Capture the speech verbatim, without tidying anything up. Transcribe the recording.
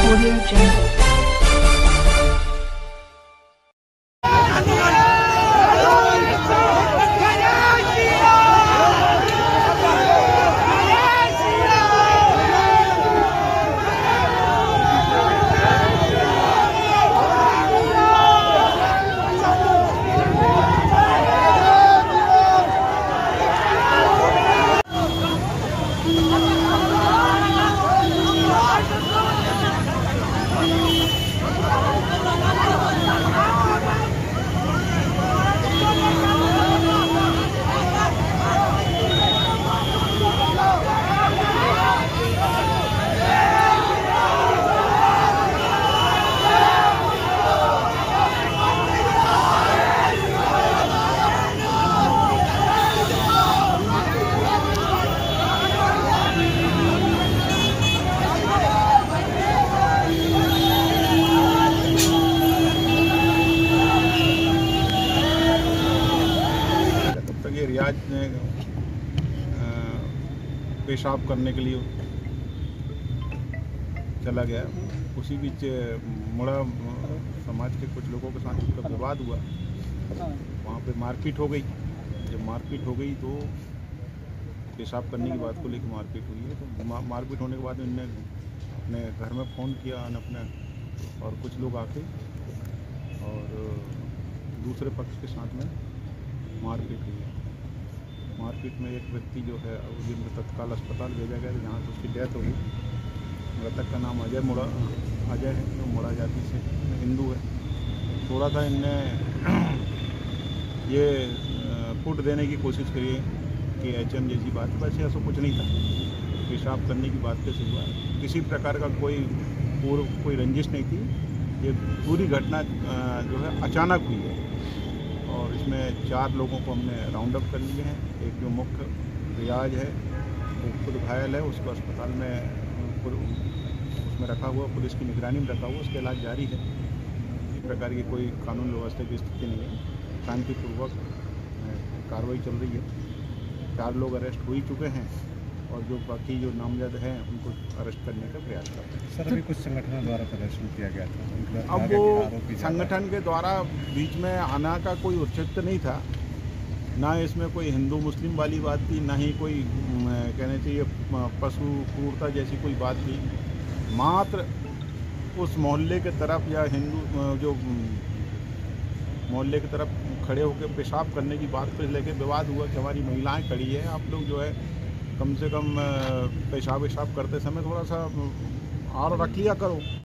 Audio Jungle. रियाज ने पेशाब करने के लिए चला गया। उसी बीच मुड़ा समाज के कुछ लोगों के साथ उसका विवाद हुआ, वहाँ पे मारपीट हो गई। जब मारपीट हो गई तो पेशाब करने की बात को लेकर मारपीट हुई है। तो मारपीट होने के बाद इनने अपने घर में फ़ोन किया अपने और कुछ लोग आके और दूसरे पक्ष के साथ में मारपीट हुई है। मारपीट में एक व्यक्ति जो है जिनको तत्काल अस्पताल भेजा गया, जहाँ से उसकी डेथ हो गई। मृतक का नाम अजय मुड़ा अजय है, जो मुड़ा जाति से हिंदू है। थोड़ा सा इनने ये फूट देने की कोशिश करी कि एच एम जैसी बात, वैसे ऐसा कुछ नहीं था। पेशाब करने की बात कैसे हुआ, किसी प्रकार का कोई पूर्व कोई रंजिश नहीं थी। ये पूरी घटना जो है अचानक हुई है और इसमें चार लोगों को हमने राउंड अप कर लिए हैं। एक जो मुख्य रियाज है वो खुद घायल है, उसको अस्पताल में उसमें रखा हुआ, पुलिस की निगरानी में रखा हुआ, उसका इलाज जारी है। इस प्रकार की कोई कानून व्यवस्था की स्थिति नहीं है। शांतिपूर्वक कार्रवाई चल रही है। चार लोग अरेस्ट हो ही चुके हैं और जो बाकी जो नामजद हैं उनको अरेस्ट करने का प्रयास कर रहे हैं। सर, अभी कुछ संगठनों द्वारा प्रदर्शन किया गया था, अब वो संगठन के द्वारा बीच में आना का कोई औचित्य नहीं था। ना इसमें कोई हिंदू मुस्लिम वाली बात थी, ना ही कोई कहने चाहिए पशु क्रूरता जैसी कोई बात थी। मात्र उस मोहल्ले के तरफ या हिंदू जो मोहल्ले की तरफ खड़े होकर पेशाब करने की बात को लेकर विवाद हुआ कि हमारी महिलाएं खड़ी है, आप लोग जो है कम से कम पेशाब वेशाब करते समय थोड़ा सा और रख लिया करो।